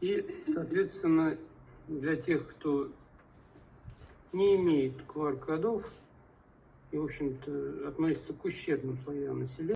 И, соответственно, для тех, кто не имеет QR-кодов и, в общем-то, относится к ущербным слоям населения,